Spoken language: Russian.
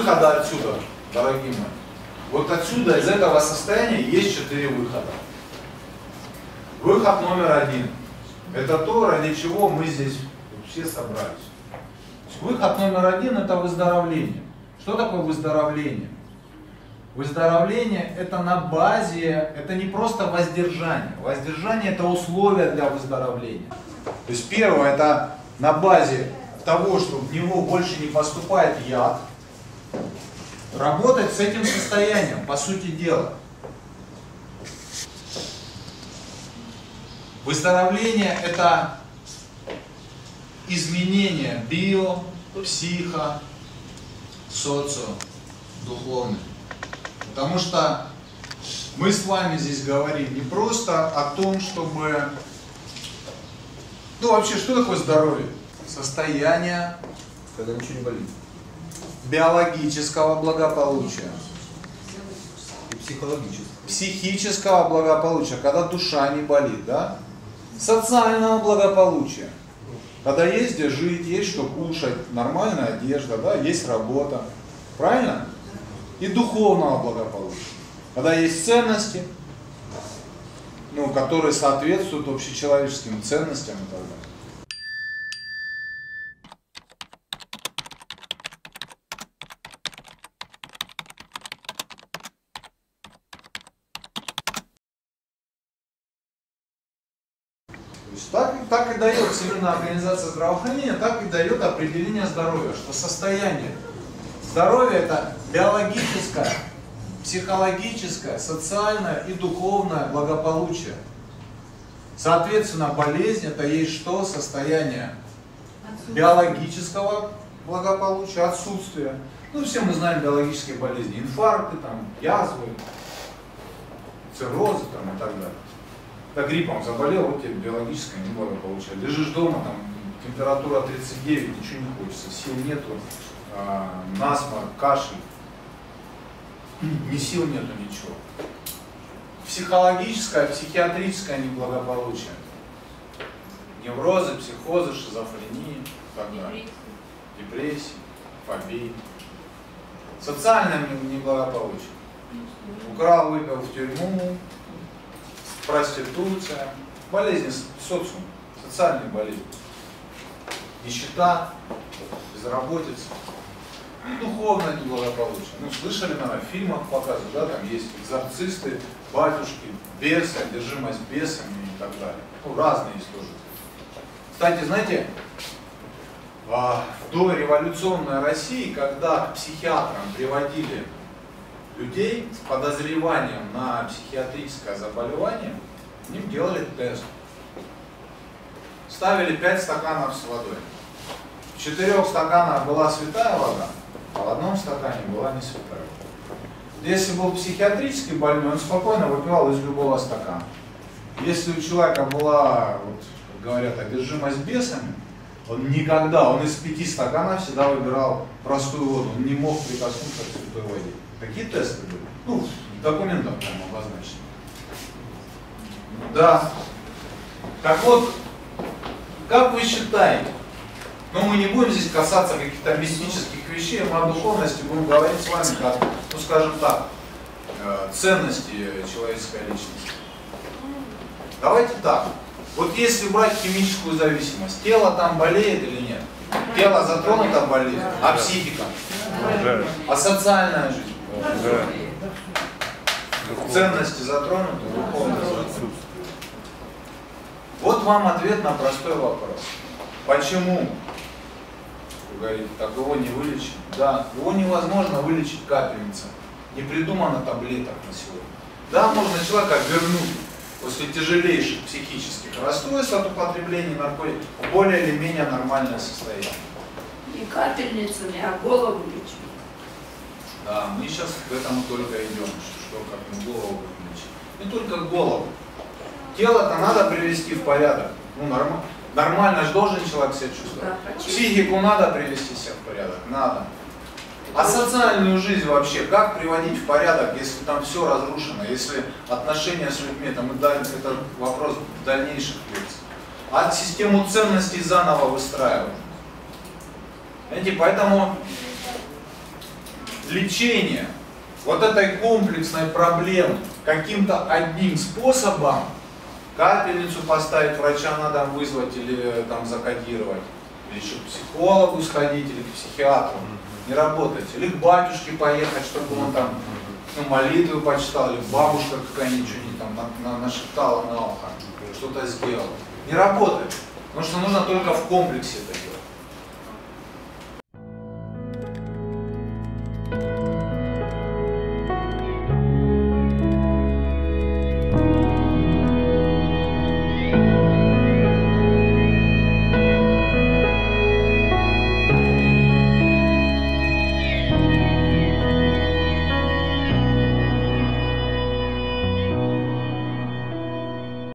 выхода отсюда, дорогие мои. Вот отсюда, из этого состояния, есть 4 выхода. Выход номер 1. Это то, ради чего мы здесь все собрались. Выход номер 1 это выздоровление. Что такое выздоровление? Выздоровление это на базе, это не просто воздержание. Воздержание это условие для выздоровления. То есть первое это на базе того, что в него больше не поступает яд. Работать с этим состоянием, по сути дела. Выздоровление это изменение био, психо, социо, духовных. Потому что мы с вами здесь говорим не просто о том, чтобы... Ну вообще, что такое здоровье? Состояние, когда ничего не болит. Биологического благополучия. И психологического. Психического благополучия, когда душа не болит, да? Социального благополучия. Когда есть где жить, есть что кушать, нормальная одежда, да, есть работа. Правильно? И духовного благополучия. Когда есть ценности, ну, которые соответствуют общечеловеческим ценностям и так далее. Так и дает Всемирная организация здравоохранения, так и дает определение здоровья, что состояние здоровья это биологическое, психологическое, социальное и духовное благополучие. Соответственно, болезнь это есть что? Состояние биологического благополучия, отсутствия. Ну, все мы знаем биологические болезни, инфаркты, там, язвы, циррозы там, и так далее. Ты гриппом заболел, вот тебе биологическое неблагополучие. Лежишь дома, там температура 39, ничего не хочется, сил нету, насморк, кашель, ни сил нету, ничего. Психологическое, психиатрическое неблагополучие. Неврозы, психозы, шизофрения, депрессии, фобии. Социальное неблагополучие. Украл, выпил в тюрьму, проституция, болезни социума, социальные болезни, нищета, безработица, духовное неблагополучие. Ну, слышали, наверное, в фильмах показывают, да, там есть экзорцисты, батюшки, бесы, одержимость бесами и так далее. Ну, разные есть тоже. Кстати, знаете, в дореволюционной России, когда к психиатрам приводили людей с подозреванием на психиатрическое заболевание, им делали тест. Ставили 5 стаканов с водой. В 4 стаканах была святая вода, а в одном стакане была не святая. Если был психиатрически больной, он спокойно выпивал из любого стакана. Если у человека была, вот, как говорят, одержимость бесами, он никогда, он из 5 стаканов всегда выбирал простую воду, он не мог прикоснуться к святой воде. Какие тесты были? Ну, в документах там обозначено. Да. Так вот, как вы считаете? Ну, мы не будем здесь касаться каких-то мистических вещей, мы о духовности будем говорить с вами как, ну, скажем так, ценности человеческой личности. Давайте так. Вот если брать химическую зависимость, тело там болеет или нет? Тело затронуто болезнью, а психика? А социальная жизнь? Ценности затронуты, духовность затронуты. Вот вам ответ на простой вопрос. Почему? Вы говорите, так его не вылечить. Да, его невозможно вылечить капельницей. Не придумано таблеток на сегодня. Да, можно человека вернуть после тяжелейших психических расстройств от употребления наркотиков в более или менее нормальное состояние. Не капельницами, а голову лечить. Да, мы сейчас к этому только идем, что как мы голову лечить. Не только голову. Тело-то надо привести в порядок. Ну, нормально же должен человек себя чувствовать. Да, психику надо привести себя в порядок? Надо. А социальную жизнь вообще как приводить в порядок, если там все разрушено, если отношения с людьми, там, это вопрос дальнейших лекций. А систему ценностей заново выстраивать. Понимаете, поэтому лечение вот этой комплексной проблемы каким-то одним способом, капельницу поставить, врача надо вызвать или там закодировать, или еще к психологу сходить, или к психиатру, не работает. Или к батюшке поехать, чтобы он там молитву почитал, или бабушка какая-нибудь что-нибудь там нашептала на ухо, что-то сделала. Не работает, потому что нужно только в комплексе.